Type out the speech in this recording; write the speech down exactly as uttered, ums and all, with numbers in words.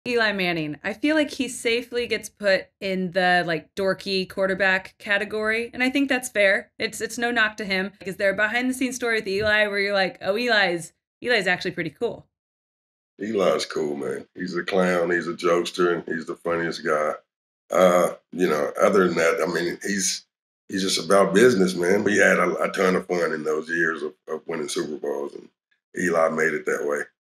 Eli Manning. I feel like he safely gets put in the like dorky quarterback category, and I think that's fair. It's it's no knock to him. Is there a behind the scenes story with Eli where you're like, oh, Eli's Eli's actually pretty cool? Eli's cool, man. He's a clown. He's a jokester, and he's the funniest guy. Uh, you know, other than that, I mean, he's he's just about business, man. We had a, a ton of fun in those years of, of winning Super Bowls, and Eli made it that way.